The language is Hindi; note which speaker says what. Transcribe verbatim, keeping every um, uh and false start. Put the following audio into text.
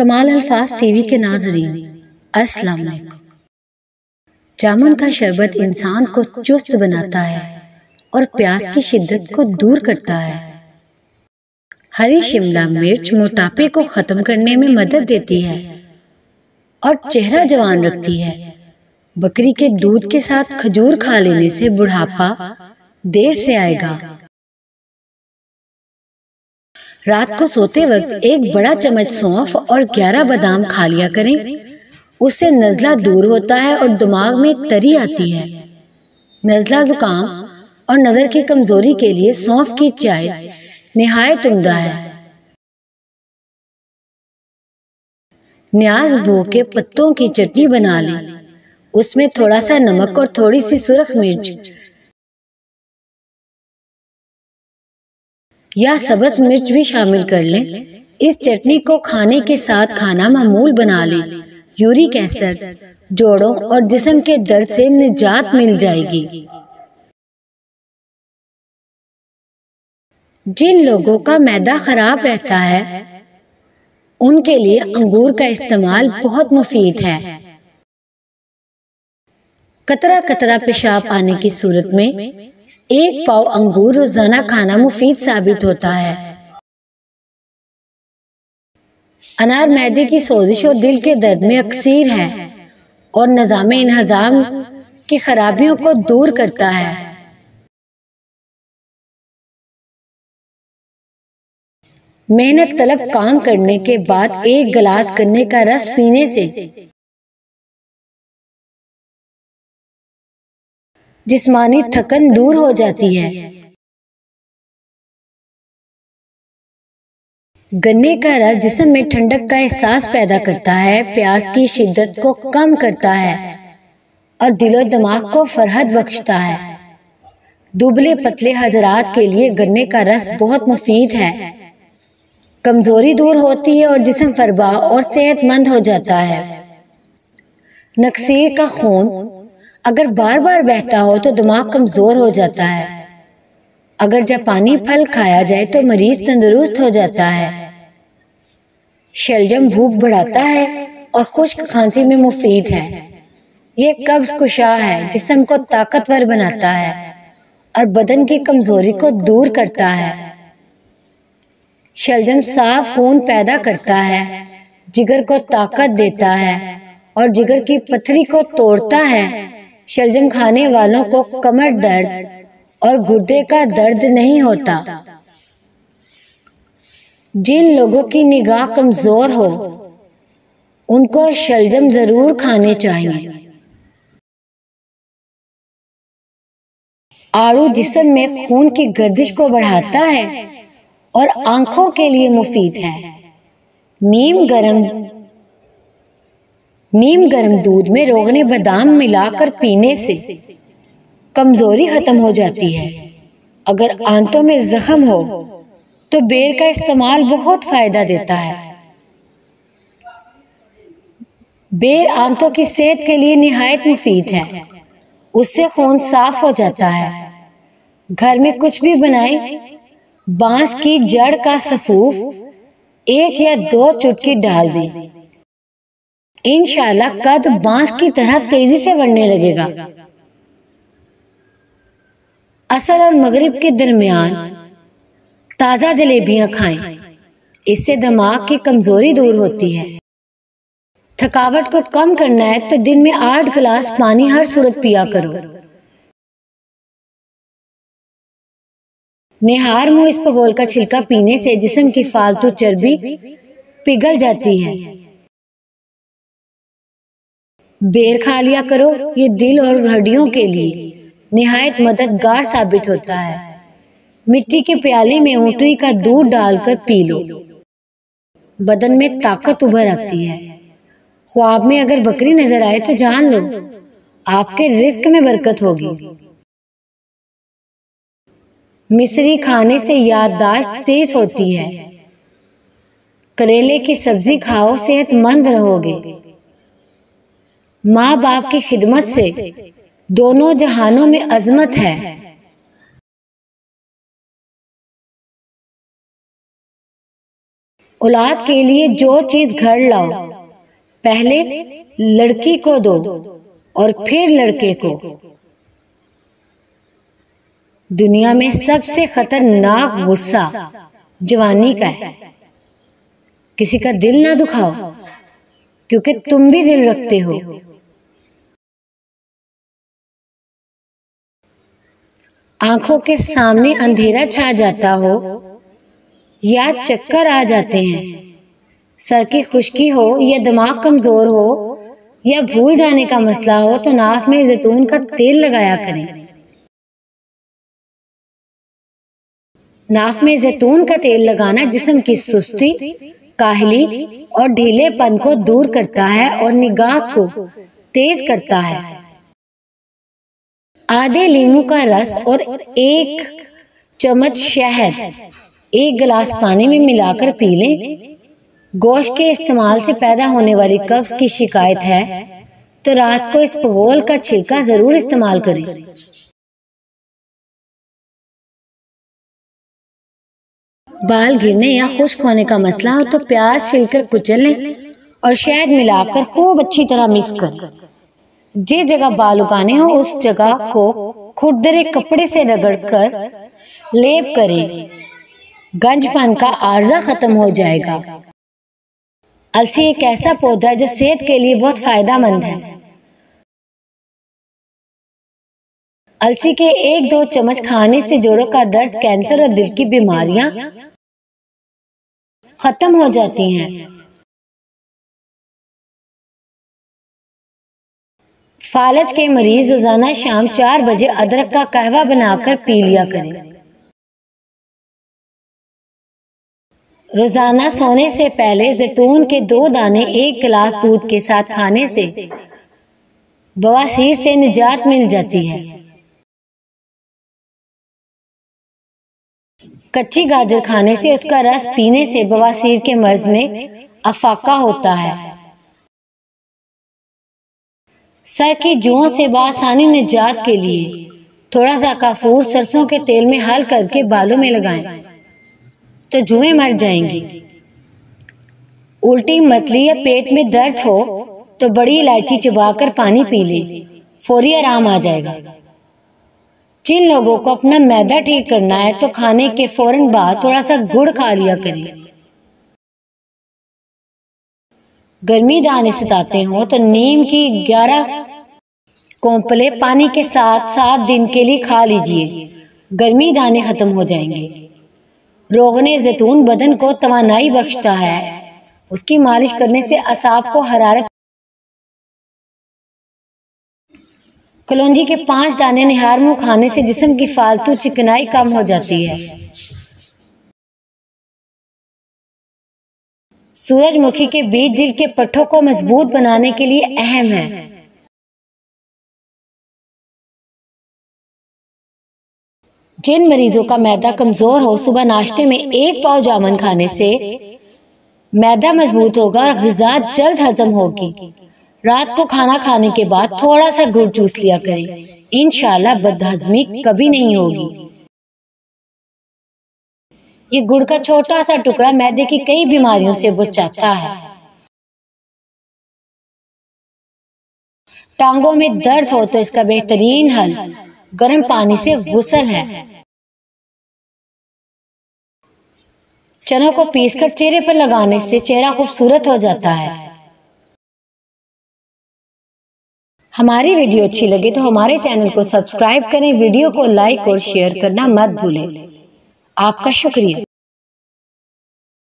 Speaker 1: कमाल अल्फाज टीवी के नाज़रीन, अस्सलाम वालेकुम। जामुन का शरबत इंसान को चुस्त बनाता है और प्यास की शिद्दत को दूर करता है। हरी शिमला मिर्च मोटापे को खत्म करने में मदद देती है और चेहरा जवान रखती है। बकरी के दूध के साथ खजूर खा लेने से बुढ़ापा देर से आएगा। रात को सोते वक्त एक बड़ा चम्मच सौंफ और ग्यारह बादाम खा लिया करें। उससे नज़ला दूर होता है और दिमाग में तरी आती है। नज़ला, जुकाम और नज़र की कमजोरी के लिए सौंफ की चाय निहायत उम्दा है। न्याज भो के पत्तों की चटनी बना लें। उसमें थोड़ा सा नमक और थोड़ी सी सुरख मिर्च या सब्ज मिर्च भी शामिल कर लें। इस चटनी को खाने के साथ खाना मामूल बना लें। यूरिक एसिड, जोड़ों और जिस्म के दर्द से निजात मिल जाएगी। जिन लोगों का मैदा खराब रहता है उनके लिए अंगूर का इस्तेमाल बहुत मुफीद है। कतरा कतरा पेशाब आने की सूरत में एक पाव अंगूर रोजाना खाना मुफीद साबित होता है। अनार मैदे की सोजिश और दिल के दर्द में अक्सीर है और निज़ाम इन्हज़ाम की खराबियों को दूर करता है। मेहनत तलब काम करने के बाद एक गिलास गन्ने का रस पीने से जिस्मानी थकन दूर हो जाती है। गन्ने का रस जिस्म में ठंडक का एहसास पैदा करता है, प्यास की शिद्दत को कम करता है और दिलो दिमाग को फरहत बख्शता है। दुबले पतले हजरात के लिए गन्ने का रस बहुत मुफीद है। कमजोरी दूर होती है और जिस्म फरबा और सेहतमंद हो जाता है। नक्सीर का खून अगर बार बार बहता हो तो दिमाग कमजोर हो जाता है। अगर जापानी फल खाया जाए तो मरीज तंदुरुस्त हो जाता है। शलजम भूख बढ़ाता है और खुश्क खांसी में मुफीद है। ये कब्ज कुशा है, जिस्म को ताकतवर बनाता है और बदन की कमजोरी को दूर करता है। शलजम साफ खून पैदा करता है, जिगर को ताकत देता है और जिगर की पथरी को तोड़ता है। शलजम खाने वालों को कमर दर्द और गुर्दे का दर्द नहीं होता। जिन लोगों की निगाह कमजोर हो उनको शलजम जरूर खाने चाहिए। आड़ू जिस्म में खून की गर्दिश को बढ़ाता है और आंखों के लिए मुफीद है। नीम गरम नीम गरम दूध में रोगने बादाम मिलाकर पीने से कमजोरी खत्म हो जाती है। अगर आंतों में जख्म हो तो बेर का इस्तेमाल बहुत फायदा देता है। बेर आंतों की सेहत के लिए निहायत मुफीद है। उससे खून साफ हो जाता है। घर में कुछ भी बनाए, बांस की जड़ का सफूफ एक या दो चुटकी डाल दें। इंशाल्लाह कद बांस की तरह तेजी से बढ़ने लगेगा। असर और मगरिब के दरमियान ताजा जलेबियां खाएं। इससे दिमाग की कमजोरी दूर होती है। थकावट को कम करना है तो दिन में आठ गिलास पानी हर सूरत पिया करो। निहार मुंह इसबगोल का छिलका पीने से जिस्म की फालतू चर्बी पिघल जाती है। बेर खा लिया करो, ये दिल और हड्डियों के लिए निहायत मददगार साबित होता है। मिट्टी के प्याले में ऊँटनी का दूध डालकर पी लो, बदन में ताकत उभर आती है। ख्वाब में अगर बकरी नजर आए तो जान लो आपके रिस्क में बरकत होगी। मिश्री खाने से याददाश्त तेज होती है। करेले की सब्जी खाओ, सेहतमंद रहोगे। माँ बाप की खिदमत से दोनों जहानों में अजमत है। औलाद के लिए जो चीज घर लाओ, पहले लड़की को दो और फिर लड़के को। दुनिया में सबसे खतरनाक गुस्सा जवानी का है। किसी का दिल ना दुखाओ, क्योंकि तुम भी दिल रखते हो। आंखों के सामने अंधेरा छा जाता हो या चक्कर आ जाते हैं, सर की खुश्की हो या दिमाग कमजोर हो या भूल जाने का मसला हो, तो नाक में जैतून का तेल लगाया करें। नाक में जैतून का तेल लगाना जिस्म की सुस्ती, काहली और ढीलेपन को दूर करता है और निगाह को तेज करता है। आधे लीमू का रस और एक चम्मच शहद एक गिलास पानी में मिलाकर पी लें। गोश्त के इस्तेमाल से पैदा होने वाली कब्ज की शिकायत है तो रात को इस पगोल का छिलका जरूर इस्तेमाल करें। बाल गिरने या खुश्क होने का मसला हो तो प्याज छिलकर कुचल लें और शहद मिलाकर खूब अच्छी तरह मिक्स करें। जिस जगह बाल उगाने हो उस जगह को खुरदरे कपड़े से रगड़कर लेप करें। गंजपन का आर्जा खत्म हो जाएगा। अलसी एक ऐसा पौधा है जो सेहत के लिए बहुत फायदेमंद है। अलसी के एक दो चम्मच खाने से जोड़ों का दर्द, कैंसर और दिल की बीमारियां खत्म हो जाती हैं। फालज के मरीज रोजाना शाम चार बजे अदरक का कहवा बनाकर पी लिया करें। रोजाना सोने से पहले जैतून के दो दाने एक गिलास दूध के साथ खाने से बवासीर से निजात मिल जाती है। कच्ची गाजर खाने से, उसका रस पीने से बवासीर के मर्ज में अफाका होता है। सर की जुओं से बआसानी निजात के लिए थोड़ा सा काफूर सरसों के तेल में हल करके बालों में लगाएं तो जुएं मर जाएंगी। उल्टी, मतली या पेट में दर्द हो तो बड़ी इलायची चबाकर पानी पी लें, फौरी आराम आ जाएगा। जिन लोगों को अपना मैदा ठीक करना है तो खाने के फौरन बाद थोड़ा सा गुड़ खा लिया करें। गर्मी दाने सताते हो तो नीम की ग्यारह कोंपले पानी के साथ सात दिन के लिए खा लीजिए, गर्मी दाने खत्म हो जाएंगे। रोगने जैतून बदन को तवानाई बख्शता है। उसकी मालिश करने से असाब को हरारत। कलौंजी के पांच दाने निहार मुंह खाने से जिस्म की फालतू चिकनाई कम हो जाती है। सूरजमुखी के बीज दिल के पट्टों को मजबूत बनाने के लिए अहम है। जिन मरीजों का मैदा कमजोर हो, सुबह नाश्ते में एक पाव जामुन खाने से मैदा मजबूत होगा और ग़िज़ा जल्द हजम होगी। रात को खाना खाने के बाद थोड़ा सा गुड़ चूस लिया करें, इंशाल्लाह बदहजमी कभी नहीं होगी। ये गुड़ का छोटा सा टुकड़ा मैदे की कई बीमारियों से बचाता है। टांगों में दर्द हो तो इसका बेहतरीन हल गर्म पानी से गुस्ल है। चनों को पीसकर चेहरे पर लगाने से चेहरा खूबसूरत हो जाता है। हमारी वीडियो अच्छी लगे तो हमारे चैनल को सब्सक्राइब करें, वीडियो को लाइक और शेयर करना मत भूलें। आपका शुक्रिया।